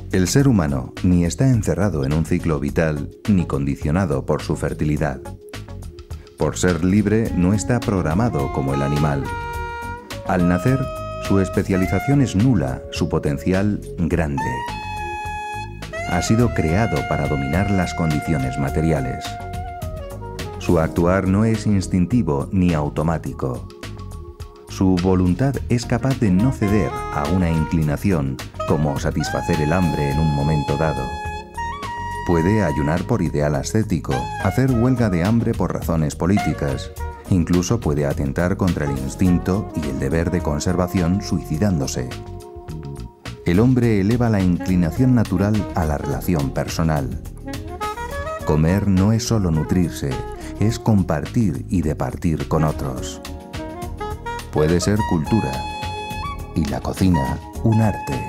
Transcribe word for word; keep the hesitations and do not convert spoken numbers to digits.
El ser humano ni está encerrado en un ciclo vital ni condicionado por su fertilidad. Por ser libre no está programado como el animal. Al nacer, su especialización es nula, su potencial grande. Ha sido creado para dominar las condiciones materiales. Su actuar no es instintivo ni automático. Su voluntad es capaz de no ceder a una inclinación, como satisfacer el hambre en un momento dado. Puede ayunar por ideal ascético, hacer huelga de hambre por razones políticas, incluso puede atentar contra el instinto y el deber de conservación suicidándose. El hombre eleva la inclinación natural a la relación personal. Comer no es solo nutrirse, es compartir y departir con otros. Puede ser cultura y la cocina un arte.